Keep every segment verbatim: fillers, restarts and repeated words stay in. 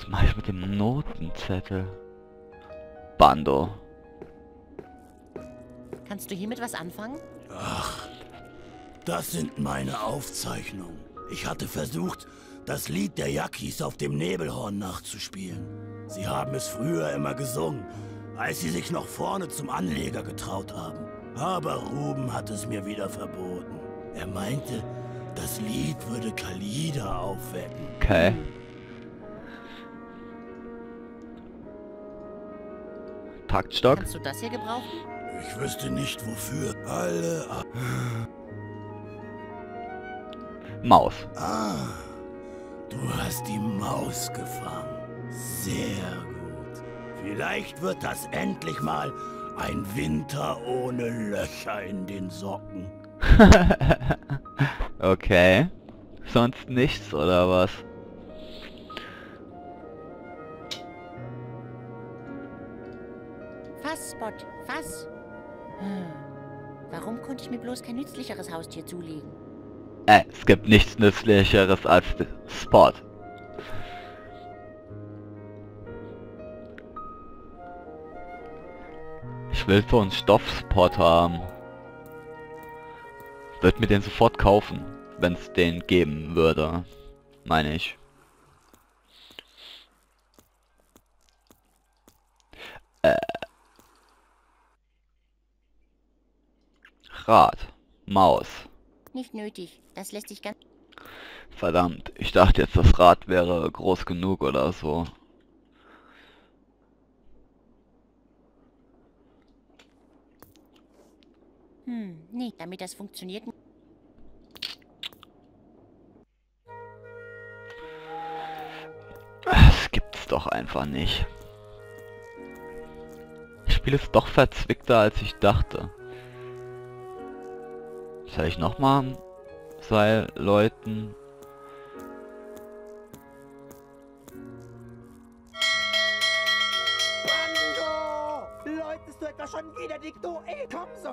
Was mache ich mit dem Notenzettel? Bando. Kannst du hiermit was anfangen? Ach, das sind meine Aufzeichnungen. Ich hatte versucht, das Lied der Yaquis auf dem Nebelhorn nachzuspielen. Sie haben es früher immer gesungen, als sie sich noch vorne zum Anleger getraut haben. Aber Ruben hat es mir wieder verboten. Er meinte, das Lied würde Khalida aufwecken. Okay. Taktstock. Kannst du das hier gebrauchen? Ich wüsste nicht wofür. Alle... Maus. Ah, du hast die Maus gefangen. Sehr gut. Vielleicht wird das endlich mal ein Winter ohne Löcher in den Socken. Okay. Sonst nichts, oder was? Fass, Spot, fass. Hm. Warum konnte ich mir bloß kein nützlicheres Haustier zulegen? Äh, es gibt nichts Nützlicheres als Spot. Ich will so einen Stoffspot haben. Würde mir den sofort kaufen, wenn es den geben würde. Meine ich. Äh. Rad. Maus. Nicht nötig. Das lässt sich ganz... Verdammt, ich dachte jetzt, das Rad wäre groß genug oder so. Hm, nee, damit das funktioniert... Das gibt's doch einfach nicht. Das Spiel ist doch verzwickter, als ich dachte. Soll ich nochmal zwei Leuten... Bando! Läutest du etwa schon wieder die Dikto? Ey, komm so!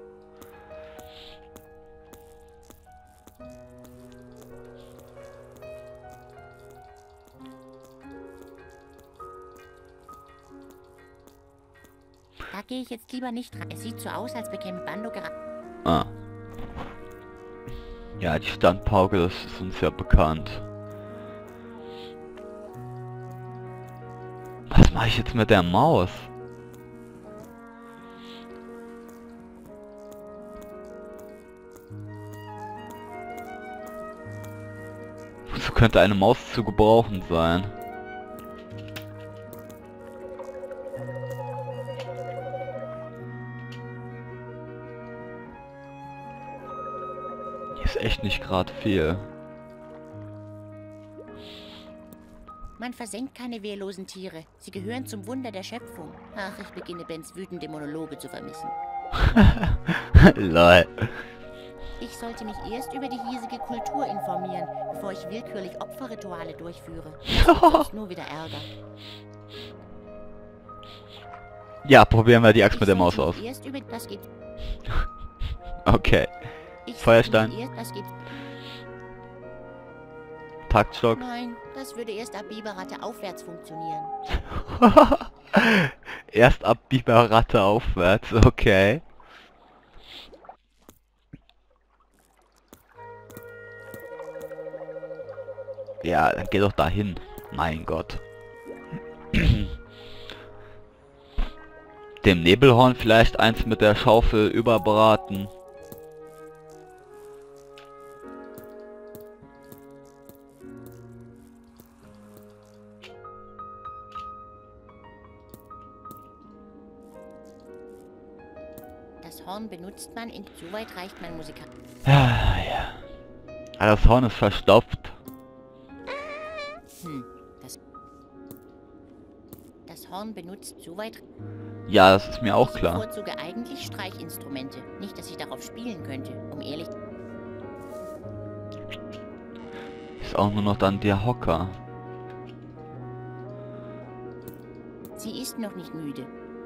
Da gehe ich jetzt lieber nicht rein. Es sieht so aus, als bekäme Bando gerade... Ah. Ja, die Standpauke, das ist uns ja bekannt. Was mache ich jetzt mit der Maus? Wozu könnte eine Maus zu gebrauchen sein? Hier ist echt nicht gerade viel. Man versenkt keine wehrlosen Tiere. Sie gehören zum Wunder der Schöpfung. Ach, ich beginne Bens wütende Monologe zu vermissen. Lol. Ich sollte mich erst über die hiesige Kultur informieren, bevor ich willkürlich Opferrituale durchführe. Das gibt sonst nur wieder Ärger. Ja, probieren wir die Axt Ich mit der Maus sollte aus. mich Erst über das geht. Okay. Ich sollte Feuerstein. mich Erst, das geht. Taktstock. Nein, das würde erst ab Biberratte aufwärts funktionieren. Erst ab Biberratte aufwärts, okay. Ja, dann geh doch dahin. Mein Gott. Dem Nebelhorn vielleicht eins mit der Schaufel überbraten. Das Horn benutzt man, insoweit reicht mein Musiker. Ja, ja. Ah, das Horn ist verstopft. Hm, das... Das Horn benutzt soweit... Ja, das ist mir auch Ich klar. bevorzuge eigentlich Streichinstrumente. Nicht, dass ich darauf spielen könnte, um ehrlich... Ist auch nur noch dann der Hocker. Sie ist noch nicht müde.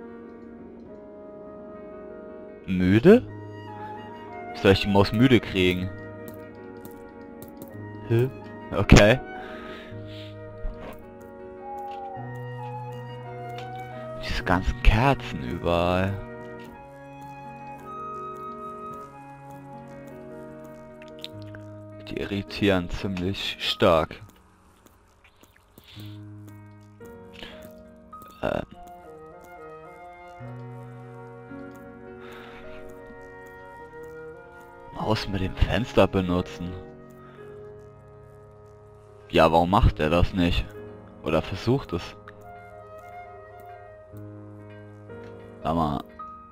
Müde? Wie soll ich die Maus müde kriegen? Hä? Okay. diese ganzen Kerzen überall. Die irritieren ziemlich stark. Ähm. Maus mit dem Fenster benutzen. Ja, warum macht er das nicht? Oder versucht es? Sag mal.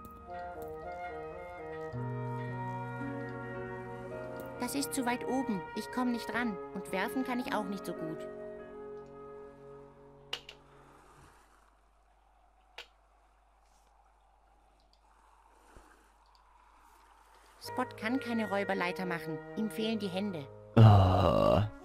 Das ist zu weit oben. Ich komme nicht ran. Und werfen kann ich auch nicht so gut. Spot kann keine Räuberleiter machen. Ihm fehlen die Hände. Uh.